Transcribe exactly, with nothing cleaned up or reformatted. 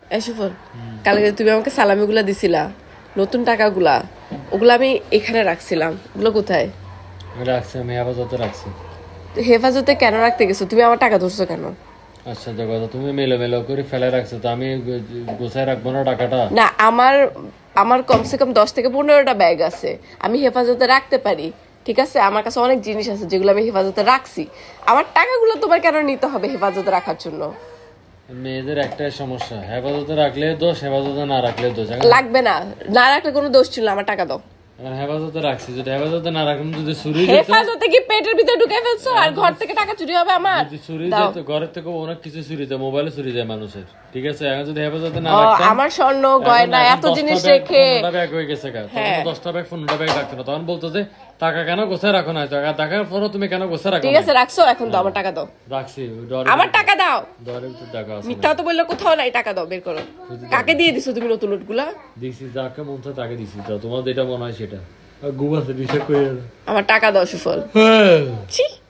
এই সুফল, কালকে তুমি আমাকে সালামিগুলা দিছিলা, নতুন টাকাগুলা, ওগুলো আমি এখানে রাখছিলাম, ওগুলো কোথায় রাখছি? আমি হেফাজতে রাখছি। হেফাজতে কেন রাখতে গেছো? তুমি আমার টাকা ধরছো কেন? আচ্ছা কথা, তুমি মেলো মেলো করে ফেলে রাখছো, তো আমি গোছায় রাখবো না টাকাটা? না, আমার আমার কমসে কম দশ থেকে পনেরোটা ব্যাগ আছে, আমি হেফাজতে রাখতে পারি। ঠিক আছে, আমার কাছে অনেক জিনিস আছে যেগুলো আমি হেফাজতে রাখছি। আমার টাকাগুলো তোমার কেন নিতে হবে হেফাজতে রাখার জন্য? মেয়েদের একটাই সমস্যা, হেফাজতে রাখলে দোষ, হেফাজতে না রাখলে দোষ। লাগবে না, না রাখলে কোনো দোষ ছিল না, আমার টাকা দাও। হেফাজতে রাখছি, যদি হেফাজতে না রাখলাম, যদি চুরি হেফাজতে কি পেটের ভিতরে ঢুকে ফেলছো আর ঘর থেকে টাকা চুরি হবে আমার? যদি চুরি যায় তো ঘরের থেকে অনেক কিছু চুরি যায়, মোবাইলে চুরি যায় মানুষের। ঠিক আছে, এখন যদি হেফাজতে না রাখতাম, আমার স্বর্ণ গয়না এত জিনিস রেখে পনেরোটা ব্যাগ হয়ে গেছে, দশটা ব্যাগ পনেরোটা ব্যাগ রাখতো না, তখন বলতো যে টাকা কেন গোছায় রাখো না, টাকা টাকার পরও তুমি কেন গোছায় রাখো? ঠিক আছে রাখছো, এখন তো আমার টাকা দাও। রাখছি, আমার টাকা দাও। ডরের ভিতর টাকা আছে, মিথ্যা তো বললে কোথাও নাই, টাকা দাও, বের করো। কাকে দিয়ে দিছো তুমি নতুন নোটগুলা? দিছি, যাকে মন চায় তাকে দিছি, তোমার যেটা মনে হয় সেটা। গুগল থেকে হিসাব করে আমার টাকা দাও সুফল। ছি।